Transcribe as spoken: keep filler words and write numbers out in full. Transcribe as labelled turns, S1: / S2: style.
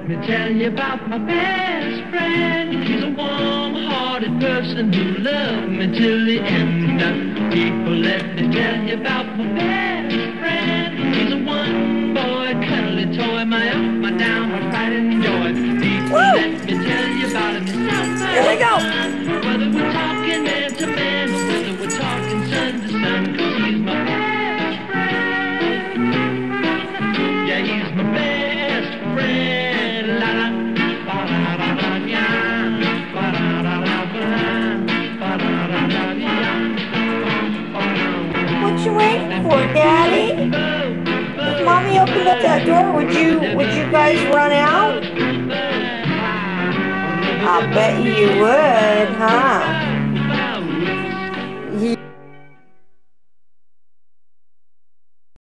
S1: me tell you about my best friend. He's a warm-hearted person who loved me till the end. People, let me tell you about my best friend. He's a one-boy cuddly toy, my up, my down, my pride and joy. People,
S2: Woo!
S1: let me tell you about him.
S2: Here we go.
S1: Whether we're talking man to man, or whether we're talking sun to sun, 'cause he's my best friend. Yeah, he's my best friend. La la, ba la la la ya, ba la la la ba, ba la la la ya.
S2: What you waiting for, Daddy? If Mommy opened up that door, would you would you guys run out? I bet you would, huh?